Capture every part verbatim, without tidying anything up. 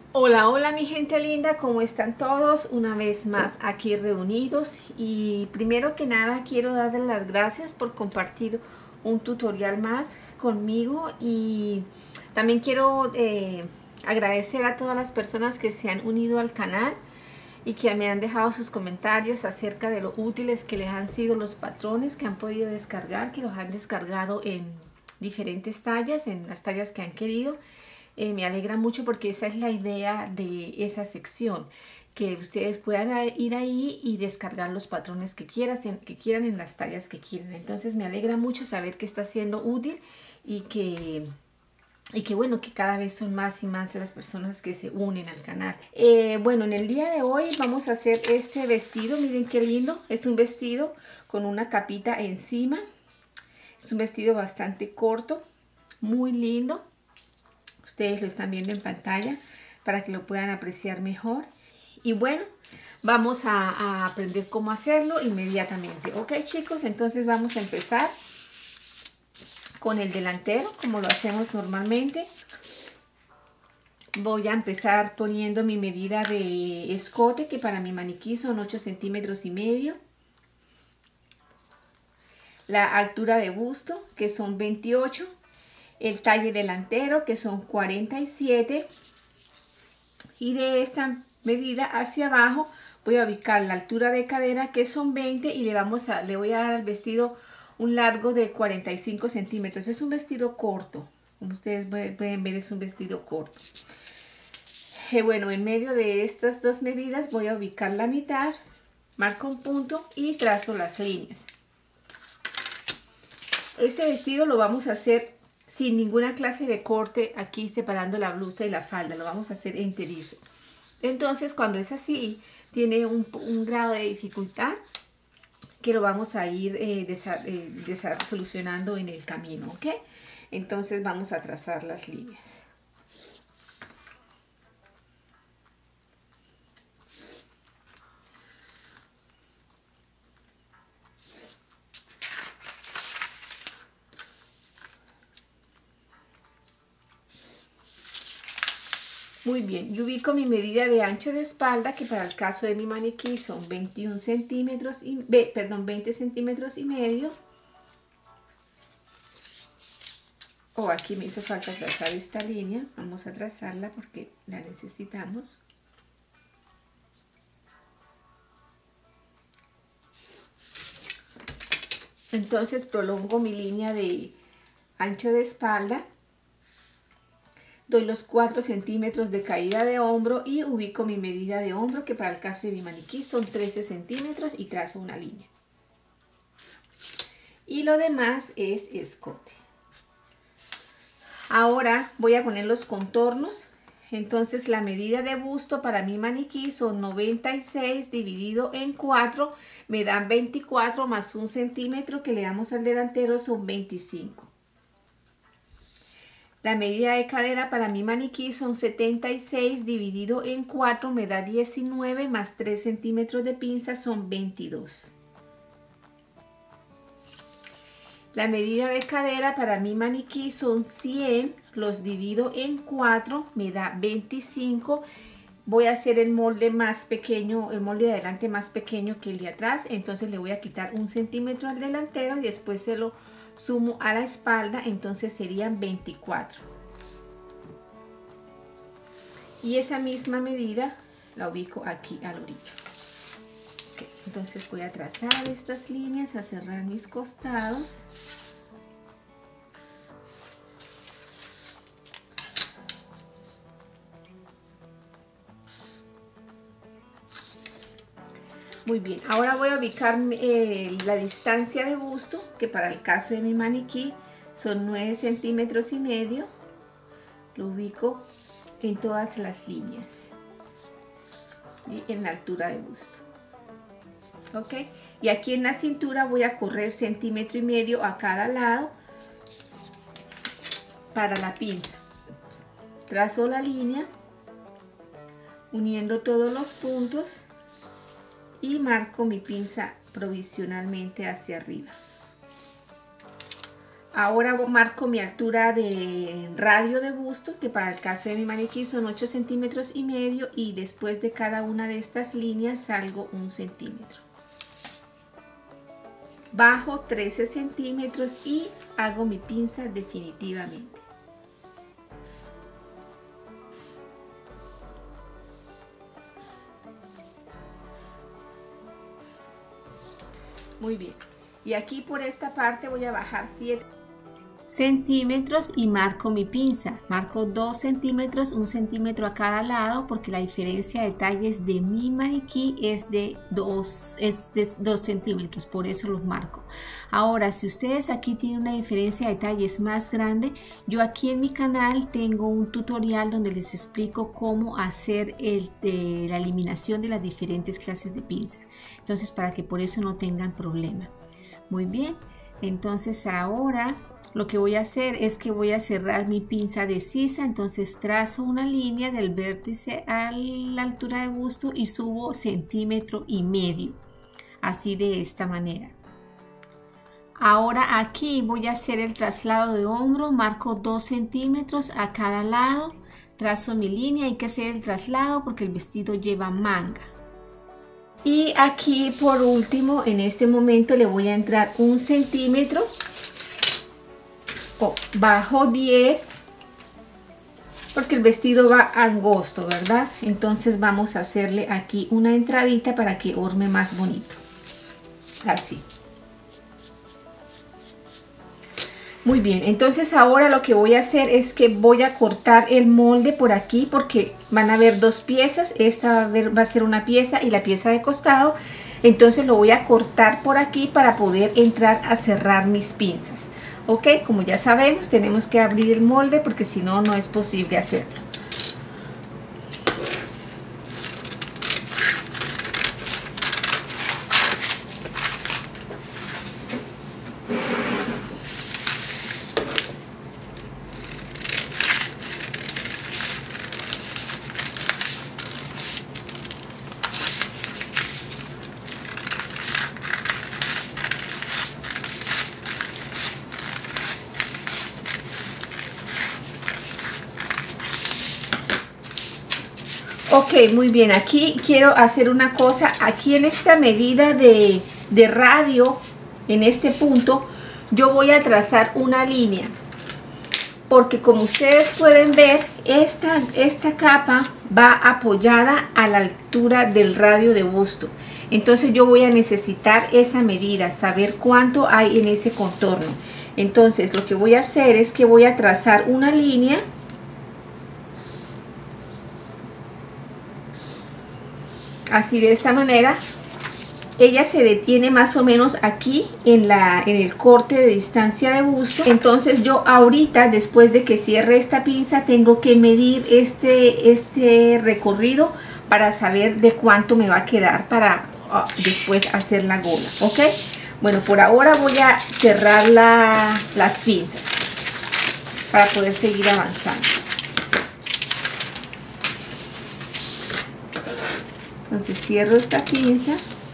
Hola, hola mi gente linda, ¿cómo están todos? Una vez más aquí reunidos y primero que nada quiero darles las gracias por compartir un tutorial más conmigo y también quiero eh, agradecer a todas las personas que se han unido al canal y que me han dejado sus comentarios acerca de lo útiles que les han sido los patrones que han podido descargar, que los han descargado en diferentes tallas, en las tallas que han querido. Eh, me alegra mucho porque esa es la idea de esa sección, que ustedes puedan ir ahí y descargar los patrones que quieran, que quieran en las tallas que quieran. Entonces me alegra mucho saber que está siendo útil y que, y que bueno, que cada vez son más y más las personas que se unen al canal. Eh, bueno, en el día de hoy vamos a hacer este vestido, miren qué lindo, es un vestido con una capita encima, es un vestido bastante corto, muy lindo. Ustedes lo están viendo en pantalla para que lo puedan apreciar mejor. Y bueno, vamos a, a aprender cómo hacerlo inmediatamente. Ok, chicos, entonces vamos a empezar con el delantero, como lo hacemos normalmente. Voy a empezar poniendo mi medida de escote, que para mi maniquí son ocho centímetros y medio. La altura de busto, que son veintiocho. El talle delantero, que son cuarenta y siete. Y de esta medida hacia abajo voy a ubicar la altura de cadera, que son veinte, y le, vamos a, le voy a dar al vestido un largo de cuarenta y cinco centímetros. Es un vestido corto, como ustedes pueden ver, es un vestido corto. Y bueno, en medio de estas dos medidas voy a ubicar la mitad, marco un punto y trazo las líneas. Este vestido lo vamos a hacer sin ninguna clase de corte aquí separando la blusa y la falda, lo vamos a hacer enterizo. Entonces, cuando es así, tiene un, un grado de dificultad que lo vamos a ir eh, desa, eh, desa, solucionando en el camino, ¿ok? Entonces vamos a trazar las líneas. Muy bien, y ubico mi medida de ancho de espalda, que para el caso de mi maniquí son veintiún centímetros, y, perdón, veinte centímetros y medio. O oh, aquí me hizo falta trazar esta línea, vamos a trazarla porque la necesitamos. Entonces prolongo mi línea de ancho de espalda. Doy los cuatro centímetros de caída de hombro y ubico mi medida de hombro, que para el caso de mi maniquí son trece centímetros, y trazo una línea. Y lo demás es escote. Ahora voy a poner los contornos. Entonces la medida de busto para mi maniquí son noventa y seis dividido en cuatro, me dan veinticuatro, más un centímetro que le damos al delantero son veinticinco. La medida de cadera para mi maniquí son setenta y seis dividido en cuatro, me da diecinueve, más tres centímetros de pinza son veintidós. La medida de cadera para mi maniquí son cien, los divido en cuatro, me da veinticinco. Voy a hacer el molde más pequeño, el molde de adelante más pequeño que el de atrás, entonces le voy a quitar un centímetro al delantero y después se lo sumo a la espalda, entonces serían veinticuatro. Y esa misma medida la ubico aquí al orillo. Okay, entonces voy a trazar estas líneas, a cerrar mis costados. Muy bien, ahora voy a ubicar eh, la distancia de busto, que para el caso de mi maniquí son nueve centímetros y medio. Lo ubico en todas las líneas y en la altura de busto. Ok, y aquí en la cintura voy a correr centímetro y medio a cada lado para la pinza. Trazo la línea uniendo todos los puntos y marco mi pinza provisionalmente hacia arriba. Ahora marco mi altura de radio de busto, que para el caso de mi maniquí son ocho centímetros y medio, y después de cada una de estas líneas salgo un centímetro. Bajo trece centímetros y hago mi pinza definitivamente. Muy bien. Y aquí por esta parte voy a bajar siete centímetros y marco mi pinza. Marco dos centímetros, un centímetro a cada lado, porque la diferencia de talles de mi maniquí es de dos centímetros, por eso los marco. Ahora, si ustedes aquí tienen una diferencia de talles más grande, yo aquí en mi canal tengo un tutorial donde les explico cómo hacer el, de, la eliminación de las diferentes clases de pinza. Entonces, para que por eso no tengan problema. Muy bien, entonces ahora lo que voy a hacer es que voy a cerrar mi pinza de sisa. Entonces trazo una línea del vértice a la altura de busto y subo centímetro y medio, así de esta manera. Ahora aquí voy a hacer el traslado de hombro, marco dos centímetros a cada lado, trazo mi línea. Hay que hacer el traslado porque el vestido lleva manga. Y aquí por último, en este momento le voy a entrar un centímetro, oh, bajo diez, porque el vestido va angosto, ¿verdad? Entonces vamos a hacerle aquí una entradita para que orme más bonito, así. Muy bien, entonces ahora lo que voy a hacer es que voy a cortar el molde por aquí, porque van a haber dos piezas. Esta va a, ver, va a ser una pieza y la pieza de costado. Entonces lo voy a cortar por aquí para poder entrar a cerrar mis pinzas. Ok, como ya sabemos, tenemos que abrir el molde porque si no, no es posible hacerlo. Ok, muy bien, aquí quiero hacer una cosa. Aquí en esta medida de, de radio, en este punto, yo voy a trazar una línea, porque como ustedes pueden ver, esta, esta capa va apoyada a la altura del radio de busto. Entonces yo voy a necesitar esa medida, saber cuánto hay en ese contorno. Entonces lo que voy a hacer es que voy a trazar una línea. Así, de esta manera. Ella se detiene más o menos aquí en, la, en el corte de distancia de busto. Entonces yo ahorita, después de que cierre esta pinza, tengo que medir este, este recorrido para saber de cuánto me va a quedar para uh, después hacer la gola. ¿Ok? Bueno, por ahora voy a cerrar la, las pinzas para poder seguir avanzando. Entonces cierro esta pinza.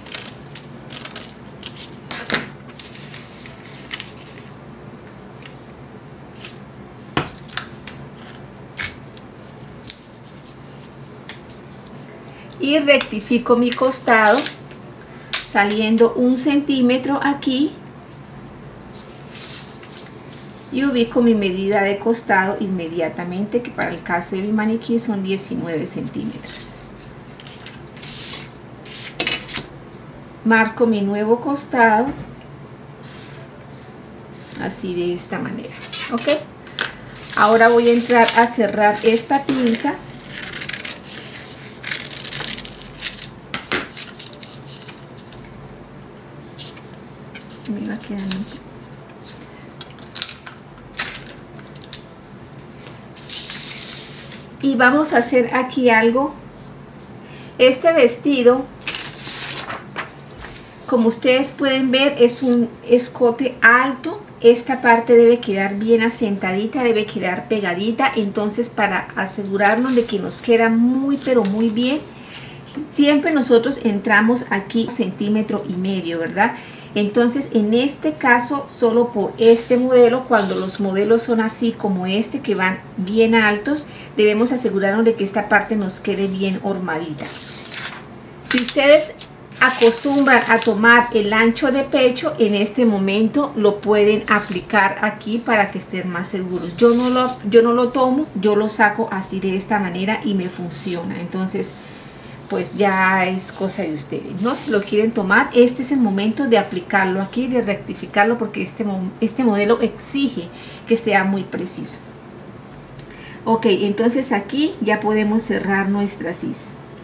Y rectifico mi costado saliendo un centímetro aquí y ubico mi medida de costado inmediatamente, que para el caso de mi maniquí son diecinueve centímetros. Marco mi nuevo costado así, de esta manera. Ok, ahora voy a entrar a cerrar esta pinza. Me va quedando. Y vamos a hacer aquí algo. Este vestido, como ustedes pueden ver, es un escote alto. Esta parte debe quedar bien asentadita, debe quedar pegadita. Entonces, para asegurarnos de que nos queda muy pero muy bien, siempre nosotros entramos aquí un centímetro y medio, ¿verdad? Entonces en este caso, solo por este modelo, cuando los modelos son así como este, que van bien altos, debemos asegurarnos de que esta parte nos quede bien hormadita. Si ustedes acostumbran a tomar el ancho de pecho, en este momento lo pueden aplicar aquí para que estén más seguros. Yo no lo, yo no lo tomo, yo lo saco así de esta manera y me funciona. Entonces pues ya es cosa de ustedes, ¿no? Si lo quieren tomar, este es el momento de aplicarlo aquí, de rectificarlo, porque este, este modelo exige que sea muy preciso. Ok, entonces aquí ya podemos cerrar nuestra sisa.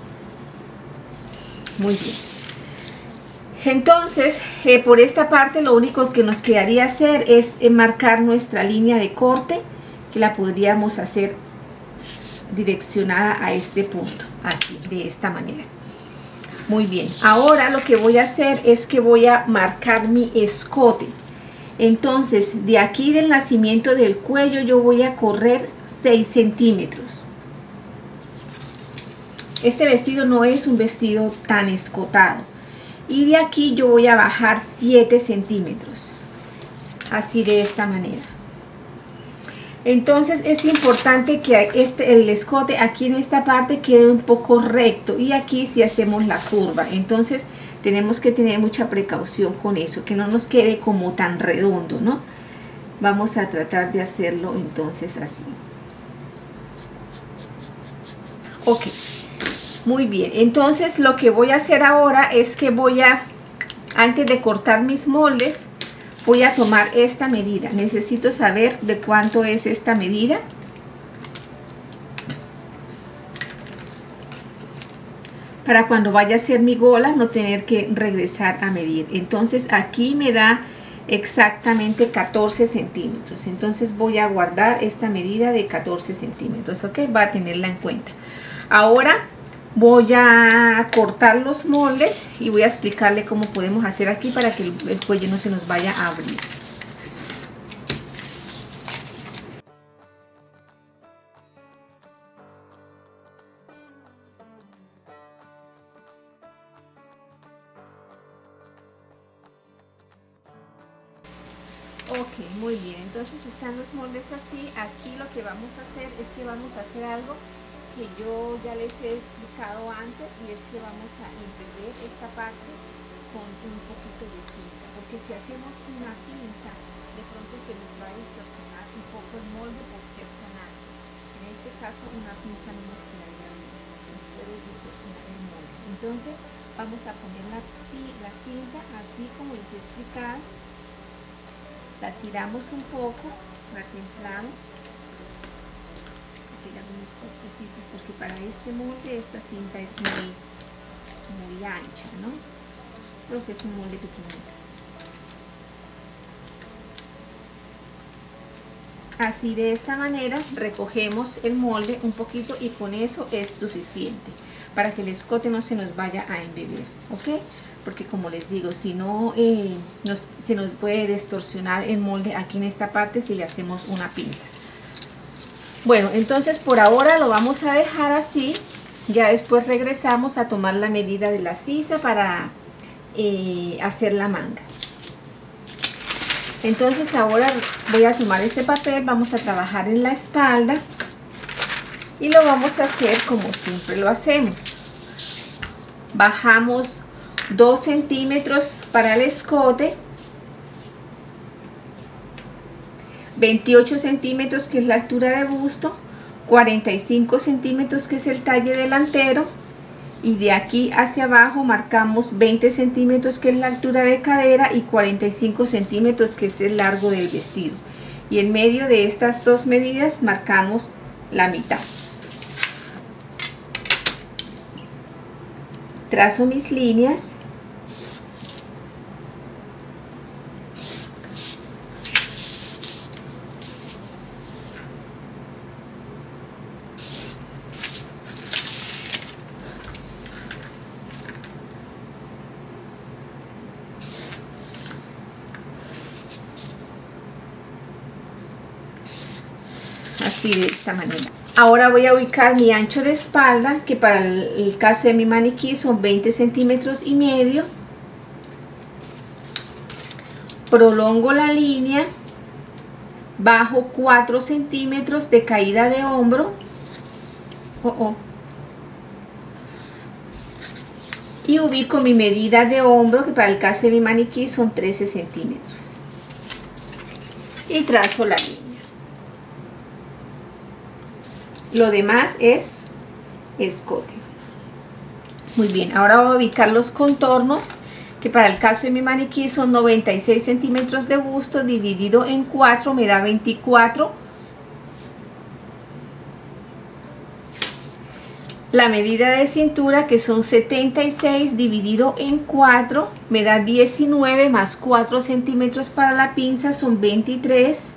Muy bien. Entonces, eh, por esta parte lo único que nos quedaría hacer es eh, marcar nuestra línea de corte, que la podríamos hacer direccionada a este punto, así, de esta manera. Muy bien, ahora lo que voy a hacer es que voy a marcar mi escote. Entonces, de aquí del nacimiento del cuello yo voy a correr seis centímetros. Este vestido no es un vestido tan escotado. Y de aquí yo voy a bajar siete centímetros, así de esta manera. Entonces es importante que este, el escote aquí en esta parte quede un poco recto, y aquí si hacemos la curva. Entonces tenemos que tener mucha precaución con eso, que no nos quede como tan redondo, ¿no? Vamos a tratar de hacerlo entonces así. Ok, muy bien. Entonces lo que voy a hacer ahora es que voy a, antes de cortar mis moldes, voy a tomar esta medida. Necesito saber de cuánto es esta medida. Para cuando vaya a hacer mi gola no tener que regresar a medir. Entonces aquí me da exactamente catorce centímetros. Entonces voy a guardar esta medida de catorce centímetros. Ok, va a tenerla en cuenta. Ahora voy a cortar los moldes y voy a explicarle cómo podemos hacer aquí para que el, el cuello no se nos vaya a abrir. Ok, muy bien. Entonces están los moldes así. Aquí lo que vamos a hacer es que vamos a hacer algo que yo ya les he explicado antes, y es que vamos a imprimir esta parte con un poquito de cinta, porque si hacemos una pinza de pronto se nos va a distorsionar un poco el molde por ser tan alto. En este caso una pinza no nos quedaría bien, nos puede distorsionar el molde. Entonces vamos a poner la, la cinta así como les he explicado, la tiramos un poco, la templamos, tiramos unos cortecitos, porque para este molde esta cinta es muy, muy ancha, ¿no? Creo que es un molde pequeñito. Así de esta manera recogemos el molde un poquito, y con eso es suficiente para que el escote no se nos vaya a embeber, ¿ok? Porque como les digo, si no eh, nos, se nos puede distorsionar el molde aquí en esta parte si le hacemos una pinza. Bueno, entonces por ahora lo vamos a dejar así. Ya después regresamos a tomar la medida de la sisa para eh, hacer la manga. Entonces ahora voy a tomar este papel, vamos a trabajar en la espalda y lo vamos a hacer como siempre lo hacemos. Bajamos dos centímetros para el escote, veintiocho centímetros que es la altura de busto, cuarenta y cinco centímetros que es el talle delantero, y de aquí hacia abajo marcamos veinte centímetros que es la altura de cadera y cuarenta y cinco centímetros que es el largo del vestido, y en medio de estas dos medidas marcamos la mitad. Trazo mis líneas. Así de esta manera. Ahora voy a ubicar mi ancho de espalda, que para el, el caso de mi maniquí son veinte centímetros y medio. prolongo la línea, bajo cuatro centímetros de caída de hombro, oh, oh, y ubico mi medida de hombro, que para el caso de mi maniquí son trece centímetros, y trazo la línea. Lo demás es escote. Muy bien, ahora voy a ubicar los contornos, que para el caso de mi maniquí son noventa y seis centímetros de busto, dividido en cuatro me da veinticuatro. La medida de cintura, que son setenta y seis, dividido en cuatro me da diecinueve, más cuatro centímetros para la pinza son veintitrés.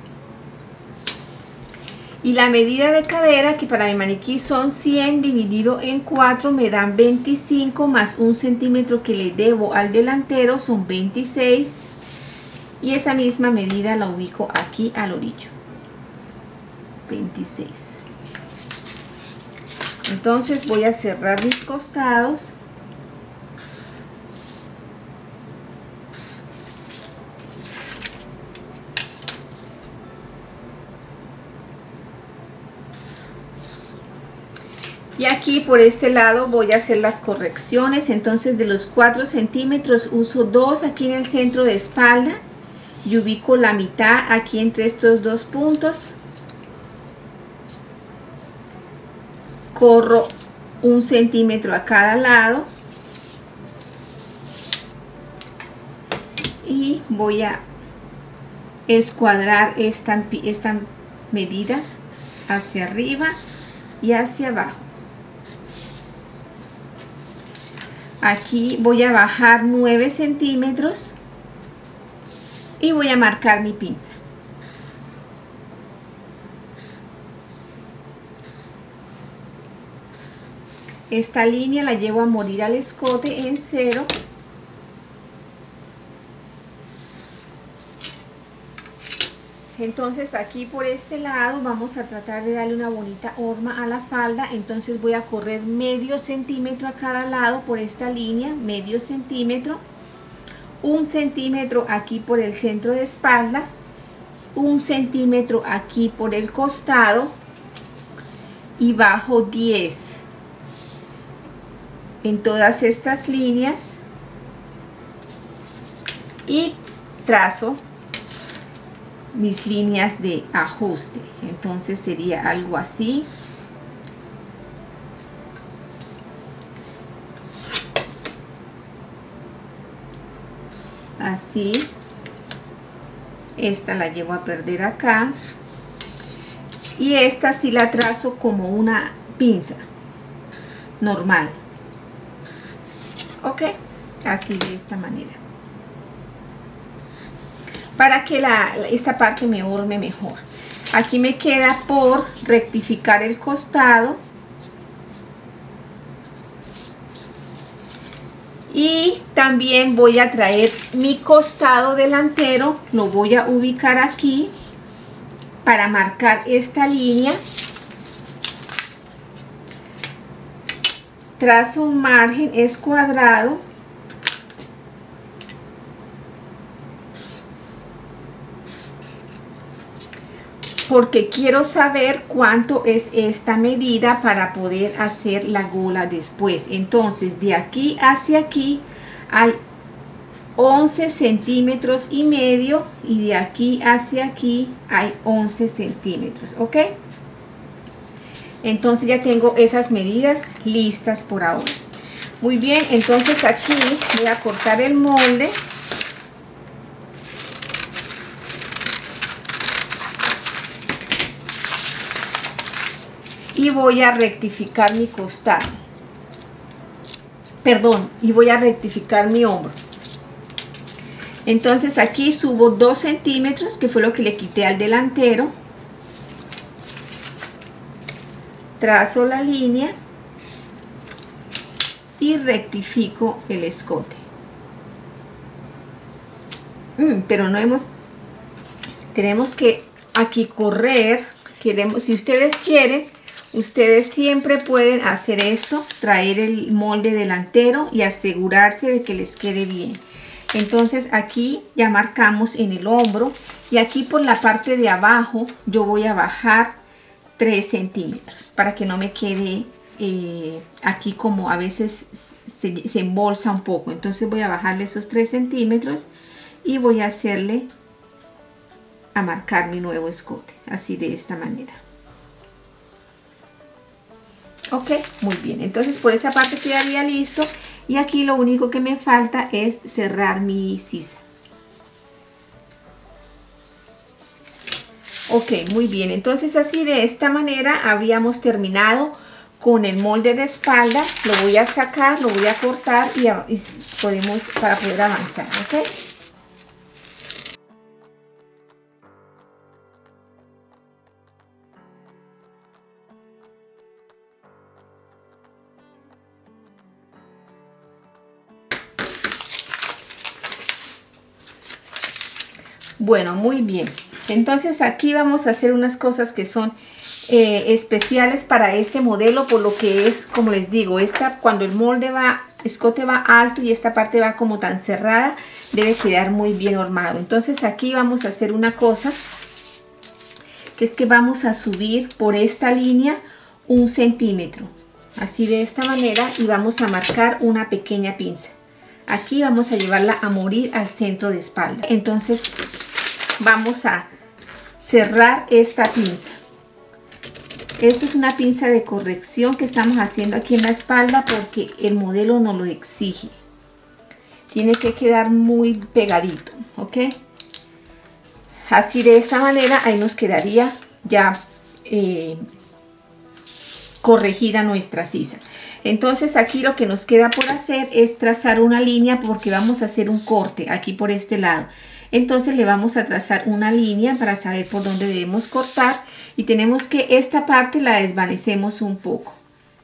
Y la medida de cadera, que para mi maniquí son cien, dividido en cuatro me dan veinticinco, más un centímetro que le debo al delantero son veintiséis. Y esa misma medida la ubico aquí al orillo, veintiséis. Entonces voy a cerrar mis costados. Y aquí por este lado voy a hacer las correcciones. Entonces de los cuatro centímetros uso dos aquí en el centro de espalda y ubico la mitad aquí entre estos dos puntos. Corro un centímetro a cada lado y voy a escuadrar esta, esta medida hacia arriba y hacia abajo. Aquí voy a bajar nueve centímetros y voy a marcar mi pinza. Esta línea la llevo a morir al escote en cero. Entonces aquí por este lado vamos a tratar de darle una bonita horma a la falda. Entonces voy a correr medio centímetro a cada lado por esta línea, medio centímetro, un centímetro aquí por el centro de espalda, un centímetro aquí por el costado y bajo diez en todas estas líneas y trazo mis líneas de ajuste. Entonces sería algo así. Así. Esta la llevo a perder acá. Y esta sí la trazo como una pinza normal. Ok, así de esta manera. Para que la, esta parte me horme mejor. Aquí me queda por rectificar el costado. Y también voy a traer mi costado delantero. Lo voy a ubicar aquí para marcar esta línea. Trazo un margen escuadrado. Porque quiero saber cuánto es esta medida para poder hacer la gola después. Entonces de aquí hacia aquí hay once centímetros y medio y de aquí hacia aquí hay once centímetros, ¿ok? Entonces ya tengo esas medidas listas por ahora. Muy bien, entonces aquí voy a cortar el molde. Y voy a rectificar mi costado. Perdón, y voy a rectificar mi hombro. Entonces aquí subo dos centímetros, que fue lo que le quité al delantero. Trazo la línea y rectifico el escote. Mm, pero no hemos, tenemos que aquí correr. Queremos, si ustedes quieren, ustedes siempre pueden hacer esto, traer el molde delantero y asegurarse de que les quede bien. Entonces aquí ya marcamos en el hombro y aquí por la parte de abajo yo voy a bajar tres centímetros para que no me quede eh, aquí como a veces se, se embolsa un poco. Entonces voy a bajarle esos tres centímetros y voy a hacerle a marcar mi nuevo escote así de esta manera. Ok, muy bien, entonces por esa parte quedaría listo y aquí lo único que me falta es cerrar mi sisa. Ok, muy bien, entonces así de esta manera habríamos terminado con el molde de espalda. Lo voy a sacar, lo voy a cortar y, a, y podemos para poder avanzar, ok. Bueno, muy bien. Entonces aquí vamos a hacer unas cosas que son eh, especiales para este modelo, por lo que es, como les digo, esta cuando el molde va, escote va alto y esta parte va como tan cerrada, debe quedar muy bien hormado. Entonces aquí vamos a hacer una cosa, que es que vamos a subir por esta línea un centímetro, así de esta manera, y vamos a marcar una pequeña pinza. Aquí vamos a llevarla a morir al centro de espalda. Entonces vamos a cerrar esta pinza. Esto es una pinza de corrección que estamos haciendo aquí en la espalda porque el modelo nos lo exige. Tiene que quedar muy pegadito, ¿ok? Así de esta manera ahí nos quedaría ya eh, corregida nuestra sisa. Entonces aquí lo que nos queda por hacer es trazar una línea porque vamos a hacer un corte aquí por este lado. Entonces le vamos a trazar una línea para saber por dónde debemos cortar y tenemos que esta parte la desvanecemos un poco.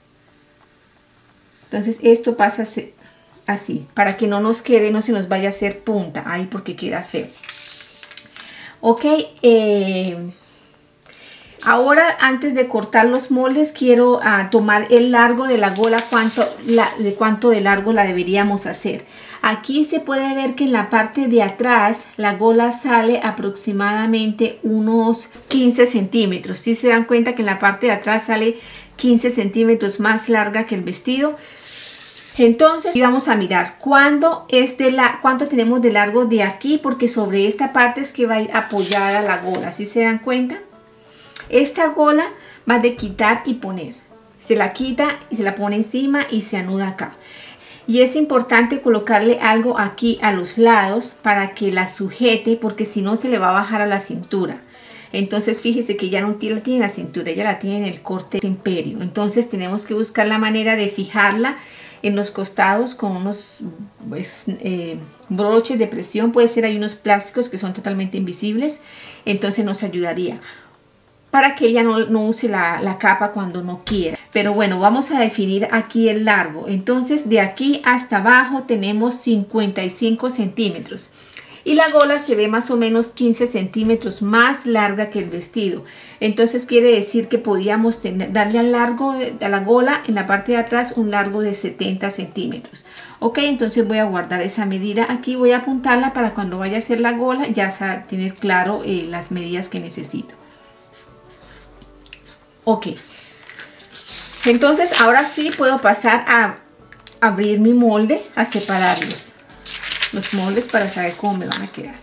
Entonces esto pasa así para que no nos quede, no se nos vaya a hacer punta ahí porque queda feo. Ok, eh, ahora antes de cortar los moldes quiero uh, tomar el largo de la gola, cuánto, la, de cuánto de largo la deberíamos hacer. Aquí se puede ver que en la parte de atrás la gola sale aproximadamente unos quince centímetros. Si se dan cuenta que en la parte de atrás sale quince centímetros más larga que el vestido. Entonces vamos a mirar cuánto, es de la, cuánto tenemos de largo de aquí, porque sobre esta parte es que va a ir apoyada la gola. ¿Sí se dan cuenta? Esta gola va de quitar y poner. Se la quita y se la pone encima y se anuda acá. Y es importante colocarle algo aquí a los lados para que la sujete, porque si no se le va a bajar a la cintura. Entonces fíjese que ya no la tiene en la cintura, ella la tiene en el corte imperio. Entonces tenemos que buscar la manera de fijarla en los costados con unos pues, eh, broches de presión. Puede ser, hay unos plásticos que son totalmente invisibles, entonces nos ayudaría para que ella no, no use la, la capa cuando no quiera. Pero bueno, vamos a definir aquí el largo. Entonces de aquí hasta abajo tenemos cincuenta y cinco centímetros. Y la gola se ve más o menos quince centímetros más larga que el vestido. Entonces quiere decir que podíamos tener, darle al largo de, a la gola en la parte de atrás un largo de setenta centímetros. Ok, entonces voy a guardar esa medida aquí, voy a apuntarla para cuando vaya a hacer la gola ya tener claro eh, las medidas que necesito. Ok, entonces ahora sí puedo pasar a abrir mi molde, a separarlos. Los moldes para saber cómo me van a quedar.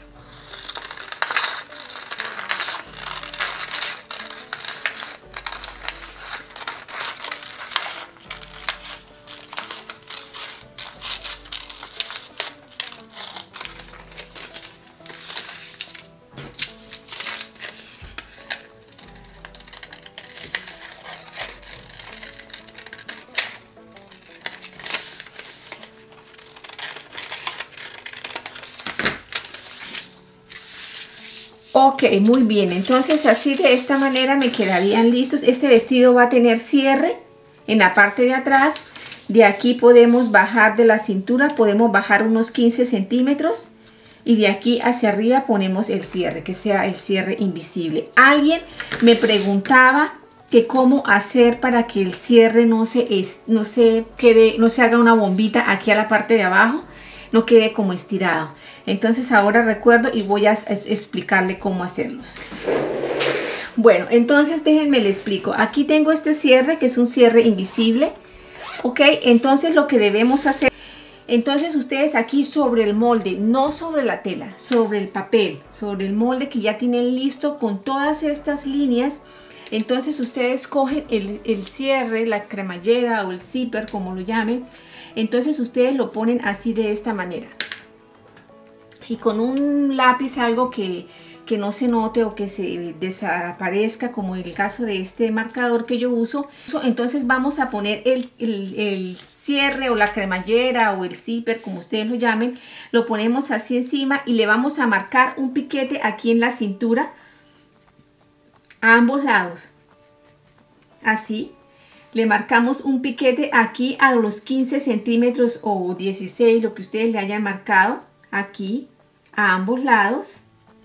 Ok, muy bien, entonces así de esta manera me quedarían listos. Este vestido va a tener cierre en la parte de atrás. De aquí podemos bajar de la cintura, podemos bajar unos quince centímetros. Y de aquí hacia arriba ponemos el cierre, que sea el cierre invisible. Alguien me preguntaba que cómo hacer para que el cierre no se, no se quede, no se haga una bombita aquí a la parte de abajo. no quede como estirado. Entonces ahora recuerdo y voy a explicarle cómo hacerlos. Bueno, entonces déjenme le explico. Aquí tengo este cierre que es un cierre invisible. Ok, entonces lo que debemos hacer, entonces ustedes aquí sobre el molde, no sobre la tela, sobre el papel, sobre el molde que ya tienen listo con todas estas líneas. Entonces ustedes cogen el, el cierre, la cremallera o el zipper, como lo llamen. Entonces ustedes lo ponen así de esta manera. Y con un lápiz, algo que, que no se note o que se desaparezca, como en el caso de este marcador que yo uso. Entonces vamos a poner el, el, el cierre o la cremallera o el zipper, como ustedes lo llamen. Lo ponemos así encima y le vamos a marcar un piquete aquí en la cintura. A ambos lados, así, le marcamos un piquete aquí a los quince centímetros o dieciséis, lo que ustedes le hayan marcado, aquí, a ambos lados.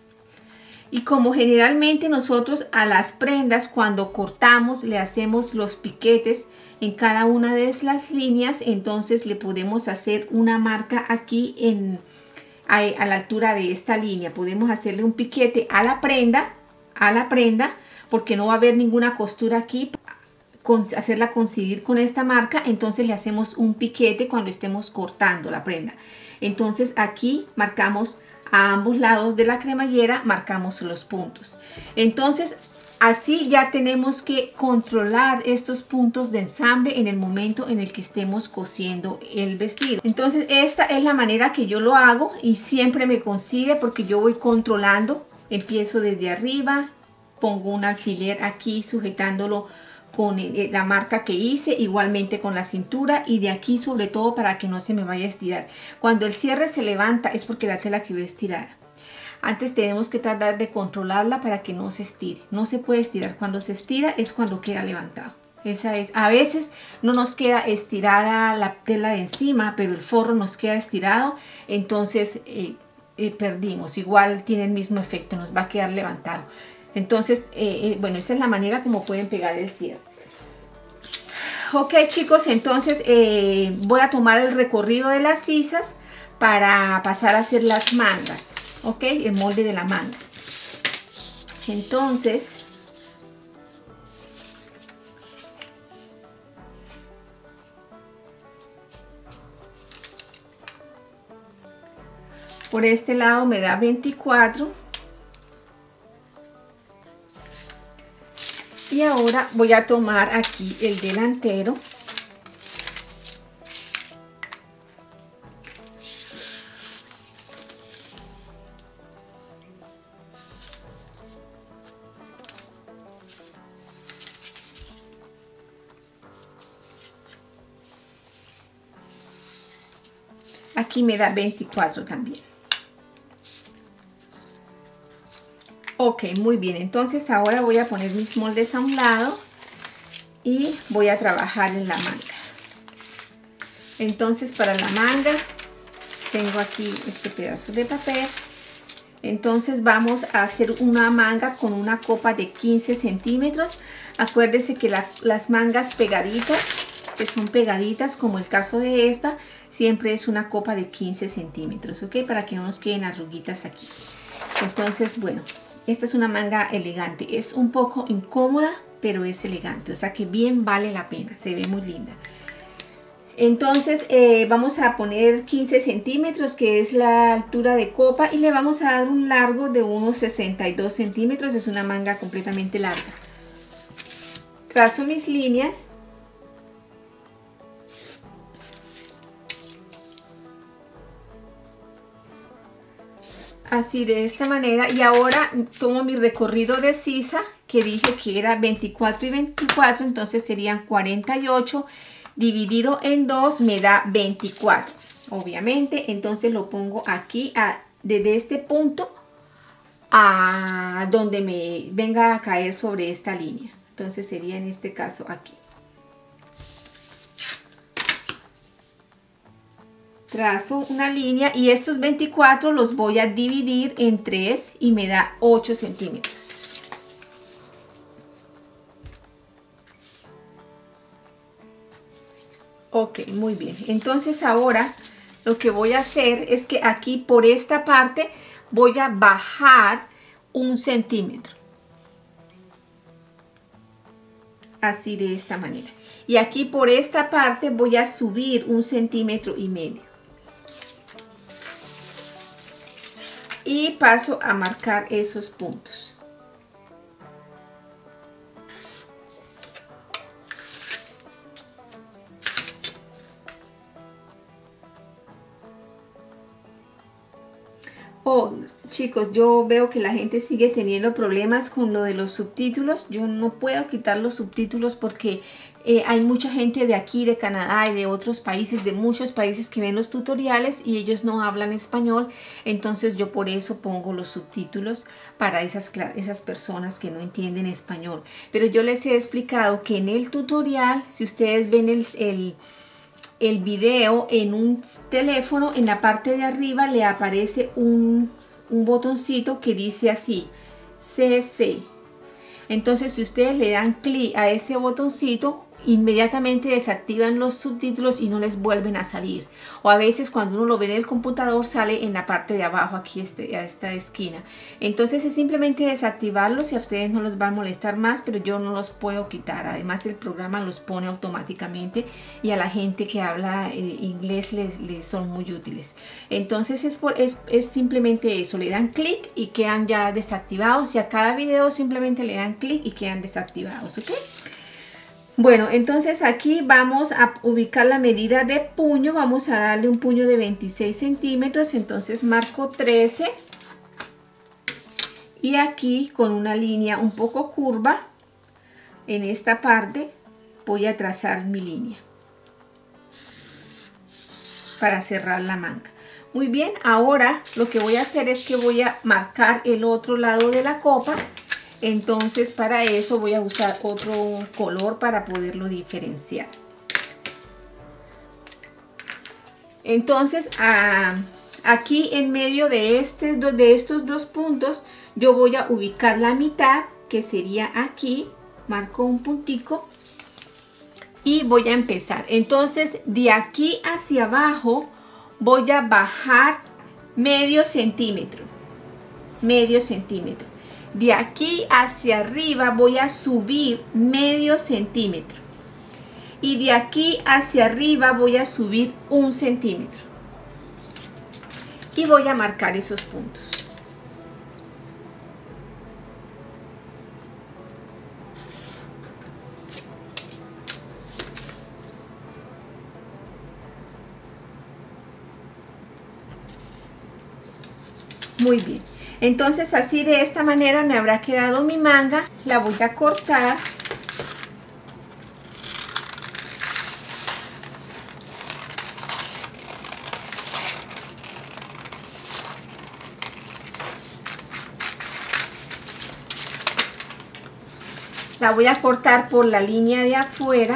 Y como generalmente nosotros a las prendas cuando cortamos le hacemos los piquetes en cada una de las líneas, entonces le podemos hacer una marca aquí en, a, a la altura de esta línea. Podemos hacerle un piquete a la prenda, a la prenda, porque no va a haber ninguna costura aquí, con, hacerla coincidir con esta marca. Entonces le hacemos un piquete cuando estemos cortando la prenda. Entonces aquí marcamos a ambos lados de la cremallera, marcamos los puntos. Entonces así ya tenemos que controlar estos puntos de ensamble en el momento en el que estemos cosiendo el vestido. Entonces esta es la manera que yo lo hago y siempre me coincide porque yo voy controlando. Empiezo desde arriba, pongo un alfiler aquí sujetándolo con la marca que hice, igualmente con la cintura, y de aquí sobre todo para que no se me vaya a estirar. Cuando el cierre se levanta es porque la tela quedó estirada. Antes tenemos que tratar de controlarla para que no se estire. No se puede estirar. Cuando se estira es cuando queda levantado. Esa es. A veces no nos queda estirada la tela de encima, pero el forro nos queda estirado. Entonces eh, eh, perdimos. Igual tiene el mismo efecto. Nos va a quedar levantado. Entonces, eh, eh, bueno, esa es la manera como pueden pegar el cierre. Ok, chicos, entonces eh, voy a tomar el recorrido de las sisas para pasar a hacer las mangas. Ok, el molde de la manga. Entonces, por este lado me da veinticuatro. Y ahora voy a tomar aquí el delantero. Aquí me da veinticuatro también. Ok, muy bien. Entonces ahora voy a poner mis moldes a un lado y voy a trabajar en la manga. Entonces para la manga tengo aquí este pedazo de papel. Entonces vamos a hacer una manga con una copa de quince centímetros. Acuérdense que la, las mangas pegaditas, que son pegaditas como el caso de esta, siempre es una copa de quince centímetros, ¿ok? Para que no nos queden arruguitas aquí. Entonces, bueno, esta es una manga elegante. Es un poco incómoda, pero es elegante. O sea que bien vale la pena. Se ve muy linda. Entonces eh, vamos a poner quince centímetros, que es la altura de copa. Y le vamos a dar un largo de unos sesenta y dos centímetros. Es una manga completamente larga. Trazo mis líneas. Así, de esta manera. Y ahora tomo mi recorrido de sisa, que dije que era veinticuatro y veinticuatro, entonces serían cuarenta y ocho, dividido en dos me da veinticuatro, obviamente. Entonces lo pongo aquí, a, desde este punto a donde me venga a caer sobre esta línea. Entonces sería en este caso aquí. Trazo una línea y estos veinticuatro los voy a dividir en tres y me da ocho centímetros. Ok, muy bien. Entonces ahora lo que voy a hacer es que aquí por esta parte voy a bajar un centímetro. Así, de esta manera. Y aquí por esta parte voy a subir un centímetro y medio. Y paso a marcar esos puntos. Oh, chicos, yo veo que la gente sigue teniendo problemas con lo de los subtítulos. Yo no puedo quitar los subtítulos porque eh, hay mucha gente de aquí, de Canadá y de otros países, de muchos países que ven los tutoriales y ellos no hablan español. Entonces yo por eso pongo los subtítulos para esas, esas personas que no entienden español. Pero yo les he explicado que en el tutorial, si ustedes ven el... el el video en un teléfono, en la parte de arriba le aparece un, un botoncito que dice así, C C. Entonces si ustedes le dan clic a ese botoncito, inmediatamente desactivan los subtítulos y no les vuelven a salir. O a veces cuando uno lo ve en el computador sale en la parte de abajo, aquí este, a esta esquina. Entonces es simplemente desactivarlos y a ustedes no les va a molestar más, pero yo no los puedo quitar. Además el programa los pone automáticamente y a la gente que habla eh, inglés les, les son muy útiles. Entonces es, por, es, es simplemente eso, le dan clic y quedan ya desactivados y a cada video simplemente le dan clic y quedan desactivados, ¿ok? Bueno, entonces aquí vamos a ubicar la medida de puño, vamos a darle un puño de veintiséis centímetros, entonces marco trece y aquí con una línea un poco curva en esta parte voy a trazar mi línea para cerrar la manga. Muy bien, ahora lo que voy a hacer es que voy a marcar el otro lado de la copa. Entonces para eso voy a usar otro color para poderlo diferenciar. Entonces a, aquí en medio de, este, de estos dos puntos yo voy a ubicar la mitad, que sería aquí. Marco un puntico y voy a empezar. Entonces de aquí hacia abajo voy a bajar medio centímetro. Medio centímetro. De aquí hacia arriba voy a subir medio centímetro. Y de aquí hacia arriba voy a subir un centímetro. Y voy a marcar esos puntos. Muy bien. Entonces así de esta manera me habrá quedado mi manga. La voy a cortar. La voy a cortar por la línea de afuera.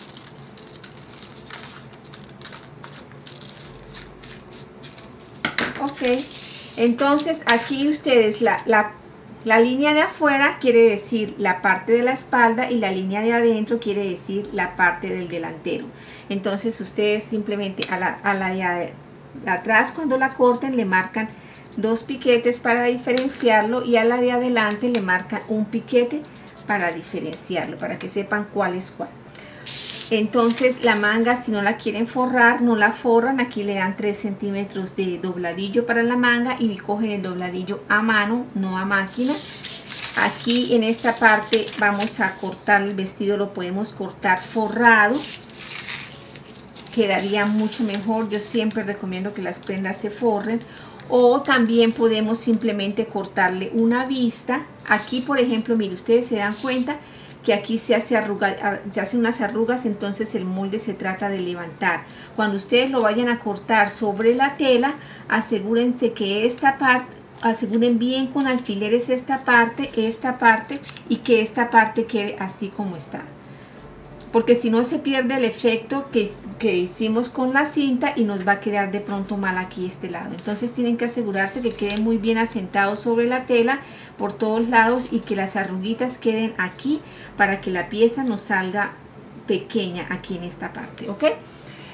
Ok. Entonces aquí ustedes, la, la, la línea de afuera quiere decir la parte de la espalda y la línea de adentro quiere decir la parte del delantero. Entonces ustedes simplemente a la, a la de atrás cuando la corten le marcan dos piquetes para diferenciarlo y a la de adelante le marcan un piquete para diferenciarlo, para que sepan cuál es cuál. Entonces la manga, si no la quieren forrar, no la forran. Aquí le dan tres centímetros de dobladillo para la manga y cogen el dobladillo a mano, no a máquina. Aquí en esta parte vamos a cortar el vestido, lo podemos cortar forrado. Quedaría mucho mejor. Yo siempre recomiendo que las prendas se forren. O también podemos simplemente cortarle una vista. Aquí, por ejemplo, mire, ustedes se dan cuenta que aquí se hace arruga, se hacen unas arrugas, entonces el molde se trata de levantar. Cuando ustedes lo vayan a cortar sobre la tela, asegúrense que esta parte, aseguren bien con alfileres esta parte, esta parte y que esta parte quede así como está. Porque si no se pierde el efecto que, que hicimos con la cinta y nos va a quedar de pronto mal aquí este lado. Entonces tienen que asegurarse que quede muy bien asentado sobre la tela por todos lados y que las arruguitas queden aquí para que la pieza nos salga pequeña aquí en esta parte, ¿ok?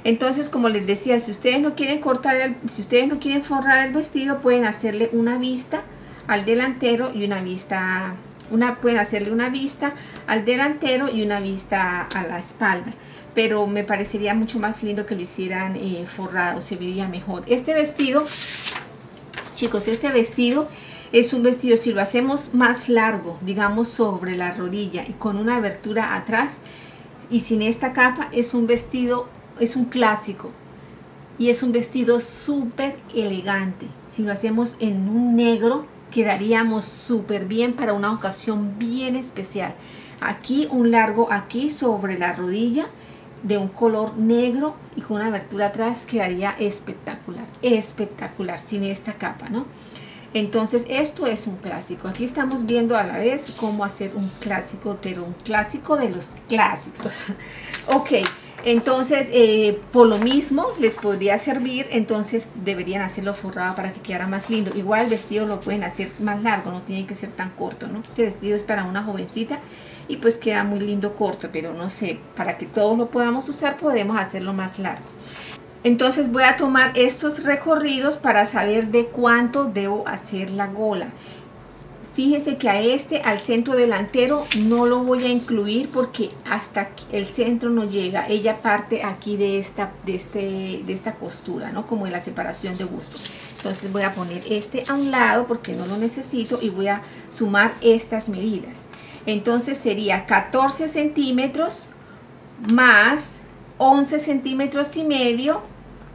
Entonces, como les decía, si ustedes no quieren cortar el, si ustedes no quieren forrar el vestido, pueden hacerle una vista al delantero y una vista, una, pueden hacerle una vista al delantero y una vista a la espalda. Pero me parecería mucho más lindo que lo hicieran eh, forrado, se vería mejor. Este vestido, chicos, este vestido es un vestido, si lo hacemos más largo, digamos sobre la rodilla y con una abertura atrás y sin esta capa, es un vestido, es un clásico y es un vestido súper elegante. Si lo hacemos en un negro, quedaríamos súper bien para una ocasión bien especial. Aquí un largo aquí sobre la rodilla de un color negro y con una abertura atrás quedaría espectacular, espectacular sin esta capa, ¿no? Entonces esto es un clásico. Aquí estamos viendo a la vez cómo hacer un clásico, pero un clásico de los clásicos. Ok, entonces eh, por lo mismo les podría servir, entonces deberían hacerlo forrado para que quedara más lindo. Igual el vestido lo pueden hacer más largo, no tiene que ser tan corto, ¿no? Este vestido es para una jovencita y pues queda muy lindo corto, pero no sé, para que todos lo podamos usar podemos hacerlo más largo. Entonces voy a tomar estos recorridos para saber de cuánto debo hacer la gola. Fíjese que a este, al centro delantero, no lo voy a incluir porque hasta el centro no llega. Ella parte aquí de esta, de este, de esta costura, ¿no? Como de la separación de busto. Entonces voy a poner este a un lado porque no lo necesito y voy a sumar estas medidas. Entonces sería catorce centímetros más once centímetros y medio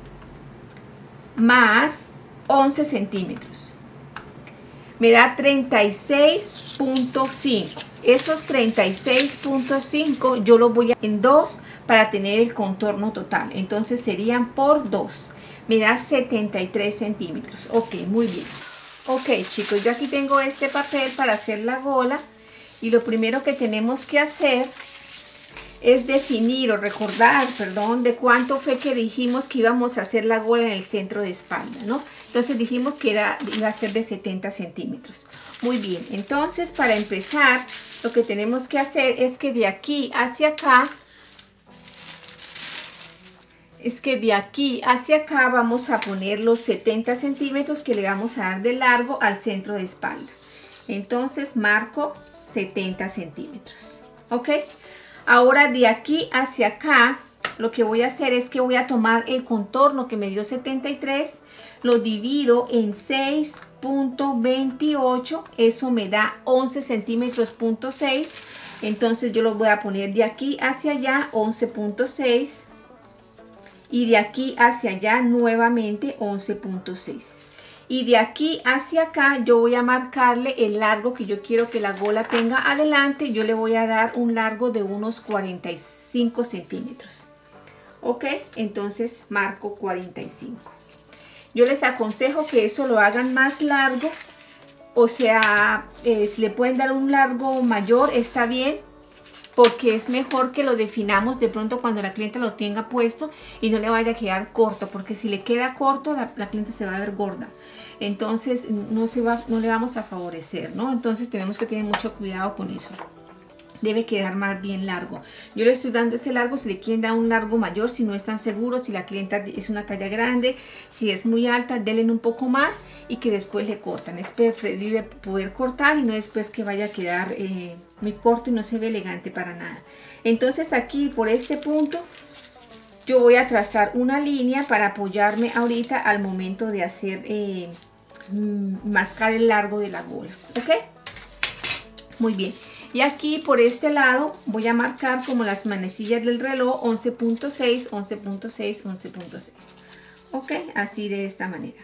más once centímetros. Me da treinta y seis punto cinco. Esos treinta y seis punto cinco yo los voy a en dos para tener el contorno total. Entonces serían por dos. Me da setenta y tres centímetros. Ok, muy bien. Ok, chicos, yo aquí tengo este papel para hacer la gola. Y lo primero que tenemos que hacer es definir o recordar, perdón, de cuánto fue que dijimos que íbamos a hacer la gola en el centro de espalda, ¿no? Entonces dijimos que era, iba a ser de setenta centímetros. Muy bien, entonces para empezar, lo que tenemos que hacer es que de aquí hacia acá, es que de aquí hacia acá vamos a poner los setenta centímetros que le vamos a dar de largo al centro de espalda. Entonces marco setenta centímetros, ¿ok? Ahora de aquí hacia acá, lo que voy a hacer es que voy a tomar el contorno que me dio setenta y tres, lo divido en seis punto veintiocho, eso me da once centímetros punto seis, entonces yo lo voy a poner de aquí hacia allá once punto seis y de aquí hacia allá nuevamente once punto seis. Y de aquí hacia acá yo voy a marcarle el largo que yo quiero que la gola tenga adelante. Yo le voy a dar un largo de unos cuarenta y cinco centímetros. Ok, entonces marco cuarenta y cinco. Yo les aconsejo que eso lo hagan más largo. O sea, eh, si le pueden dar un largo mayor está bien. Porque es mejor que lo definamos de pronto cuando la clienta lo tenga puesto y no le vaya a quedar corto, porque si le queda corto la, la clienta se va a ver gorda, entonces no, se va, no le vamos a favorecer, ¿no? Entonces tenemos que tener mucho cuidado con eso. Debe quedar más bien largo. Yo le estoy dando ese largo, si le quieren dar un largo mayor, si no están seguros, si la clienta es una talla grande, si es muy alta, denle un poco más y que después le cortan. Es preferible poder cortar y no después que vaya a quedar eh, muy corto y no se ve elegante para nada. Entonces aquí por este punto yo voy a trazar una línea para apoyarme ahorita al momento de hacer, eh, marcar el largo de la gola. ¿Ok? Muy bien. Y aquí por este lado voy a marcar como las manecillas del reloj once punto seis, once punto seis, once punto seis. Ok, así de esta manera.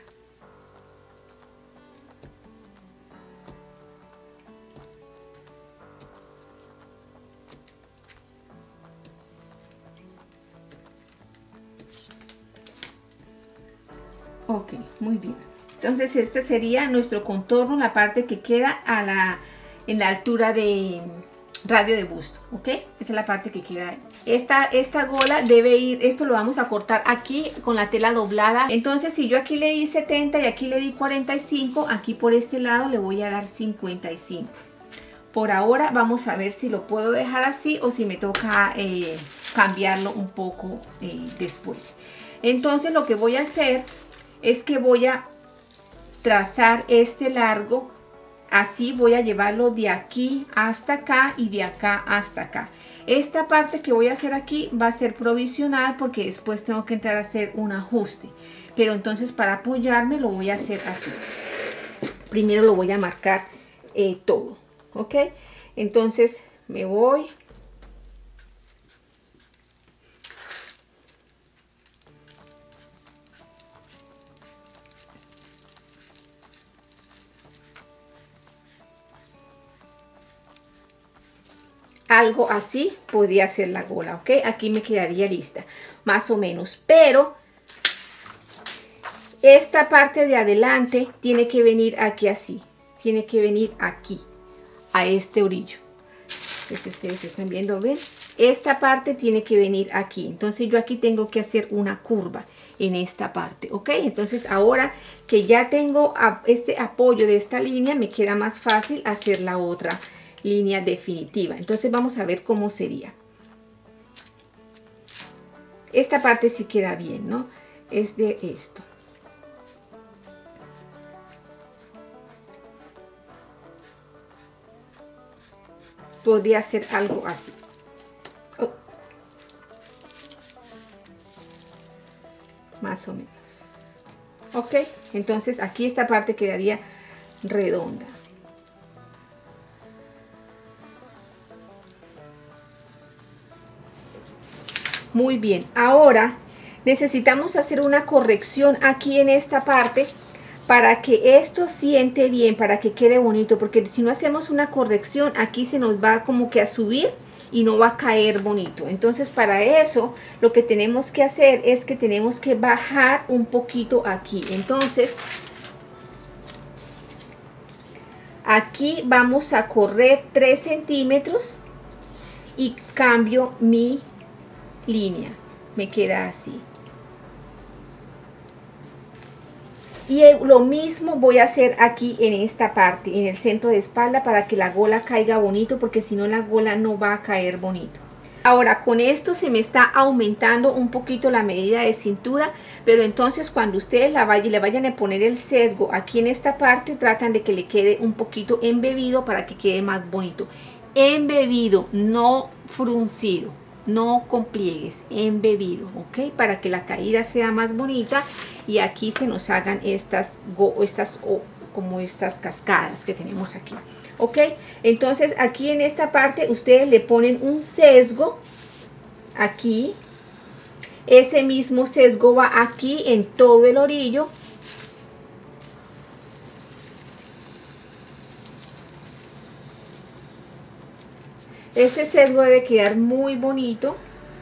Ok, muy bien. Entonces este sería nuestro contorno, la parte que queda a la... en la altura de radio de busto, ¿ok? Esa es la parte que queda ahí. Esta, esta gola debe ir, esto lo vamos a cortar aquí con la tela doblada. Entonces si yo aquí le di setenta y aquí le di cuarenta y cinco, aquí por este lado le voy a dar cincuenta y cinco. Por ahora vamos a ver si lo puedo dejar así o si me toca eh, cambiarlo un poco eh, después. Entonces lo que voy a hacer es que voy a trazar este largo, así voy a llevarlo de aquí hasta acá y de acá hasta acá. Esta parte que voy a hacer aquí va a ser provisional porque después tengo que entrar a hacer un ajuste, pero entonces para apoyarme lo voy a hacer así. Primero lo voy a marcar eh, todo, ¿ok? Entonces me voy. Algo así podría ser la gola, ¿ok? Aquí me quedaría lista, más o menos. Pero esta parte de adelante tiene que venir aquí así. Tiene que venir aquí, a este orillo. No sé si ustedes están viendo, ¿ven? Esta parte tiene que venir aquí. Entonces yo aquí tengo que hacer una curva en esta parte, ¿ok? Entonces ahora que ya tengo este apoyo de esta línea, me queda más fácil hacer la otra línea definitiva. Entonces vamos a ver cómo sería. Esta parte sí queda bien, ¿no? Es de esto. Podría ser algo así. Oh. Más o menos. Ok, entonces aquí esta parte quedaría redonda. Muy bien, ahora necesitamos hacer una corrección aquí en esta parte para que esto siente bien, para que quede bonito, porque si no hacemos una corrección aquí se nos va como que a subir y no va a caer bonito. Entonces para eso lo que tenemos que hacer es que tenemos que bajar un poquito aquí. Entonces aquí vamos a correr tres centímetros y cambio mi línea, me queda así. Y lo mismo voy a hacer aquí en esta parte, en el centro de espalda, para que la gola caiga bonito, porque si no la gola no va a caer bonito. Ahora con esto se me está aumentando un poquito la medida de cintura, pero entonces cuando ustedes la vayan, le vayan a poner el sesgo aquí en esta parte, tratan de que le quede un poquito embebido para que quede más bonito. Embebido, no fruncido. No con pliegues, embebido, ¿ok? Para que la caída sea más bonita y aquí se nos hagan estas, estas oh, como estas cascadas que tenemos aquí, ¿ok? Entonces aquí en esta parte ustedes le ponen un sesgo aquí. Ese mismo sesgo va aquí en todo el orillo. Este sesgo debe quedar muy bonito.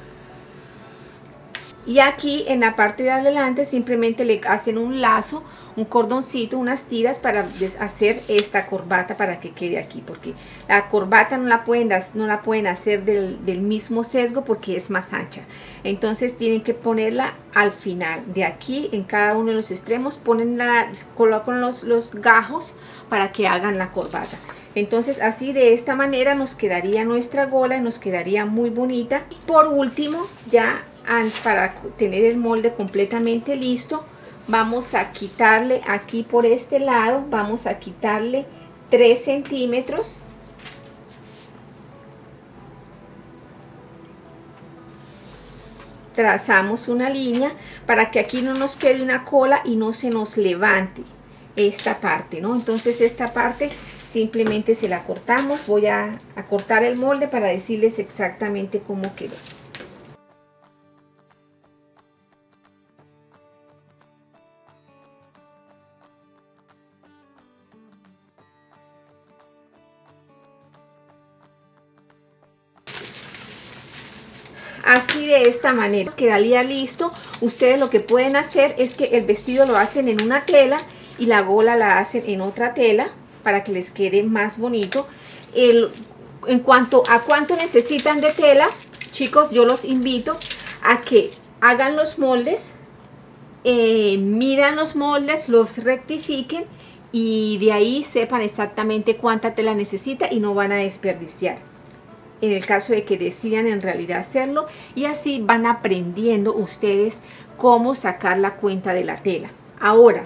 Y aquí en la parte de adelante simplemente le hacen un lazo, un cordoncito, unas tiras para hacer esta corbata para que quede aquí. Porque la corbata no la pueden, no la pueden hacer del, del mismo sesgo porque es más ancha. Entonces tienen que ponerla al final. De aquí en cada uno de los extremos ponen la, colocan los, los gajos para que hagan la corbata. Entonces así de esta manera nos quedaría nuestra gola y nos quedaría muy bonita. Y por último, ya para tener el molde completamente listo, vamos a quitarle aquí por este lado, vamos a quitarle tres centímetros. Trazamos una línea para que aquí no nos quede una cola y no se nos levante esta parte, ¿no? Entonces esta parte simplemente se la cortamos. Voy a, a cortar el molde para decirles exactamente cómo quedó. Así de esta manera quedaría listo. Ustedes lo que pueden hacer es que el vestido lo hacen en una tela y la gola la hacen en otra tela para que les quede más bonito. El, en cuanto a cuánto necesitan de tela, chicos, yo los invito a que hagan los moldes, eh, midan los moldes, los rectifiquen y de ahí sepan exactamente cuánta tela necesita y no van a desperdiciar en el caso de que decidan en realidad hacerlo, y así van aprendiendo ustedes cómo sacar la cuenta de la tela. Ahora,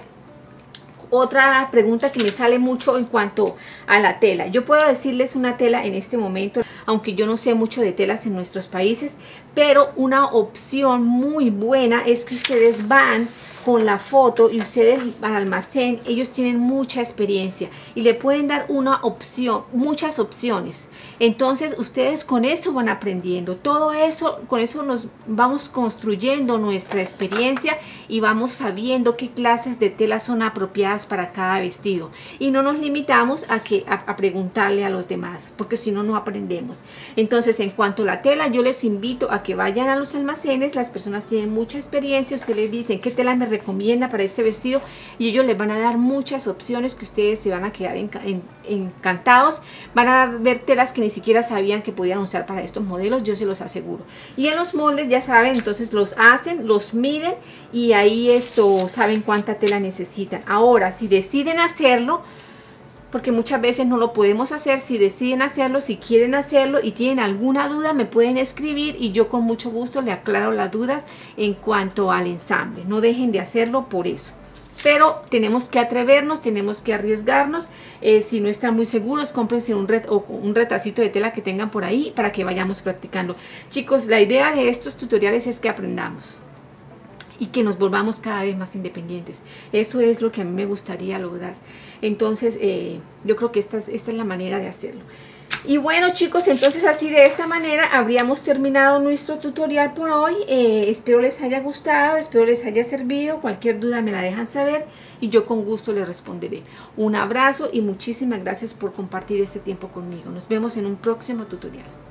otra pregunta que me sale mucho en cuanto a la tela. Yo puedo decirles una tela en este momento, aunque yo no sé mucho de telas en nuestros países, pero una opción muy buena es que ustedes van con la foto y ustedes al almacén, ellos tienen mucha experiencia y le pueden dar una opción, muchas opciones. Entonces ustedes con eso van aprendiendo, todo eso, con eso nos vamos construyendo nuestra experiencia y vamos sabiendo qué clases de telas son apropiadas para cada vestido, y no nos limitamos a, que, a, a preguntarle a los demás, porque si no, no aprendemos. Entonces, en cuanto a la tela, yo les invito a que vayan a los almacenes, las personas tienen mucha experiencia, ustedes les dicen qué tela me recomienda para este vestido y ellos les van a dar muchas opciones que ustedes se van a quedar enc en, encantados. Van a ver telas que ni siquiera sabían que podían usar para estos modelos, yo se los aseguro. Y en los moldes ya saben, entonces los hacen, los miden y ahí esto saben cuánta tela necesitan. Ahora, si deciden hacerlo, porque muchas veces no lo podemos hacer, si deciden hacerlo, si quieren hacerlo y tienen alguna duda, me pueden escribir y yo con mucho gusto le aclaro las dudas en cuanto al ensamble. No dejen de hacerlo por eso. Pero tenemos que atrevernos, tenemos que arriesgarnos. Eh, si no están muy seguros, cómprense un, ret o un retacito de tela que tengan por ahí para que vayamos practicando. Chicos, la idea de estos tutoriales es que aprendamos y que nos volvamos cada vez más independientes. Eso es lo que a mí me gustaría lograr. Entonces, eh, yo creo que esta es, esta es la manera de hacerlo. Y bueno, chicos, entonces así de esta manera habríamos terminado nuestro tutorial por hoy. Eh, espero les haya gustado, espero les haya servido. Cualquier duda me la dejan saber y yo con gusto les responderé. Un abrazo y muchísimas gracias por compartir este tiempo conmigo. Nos vemos en un próximo tutorial.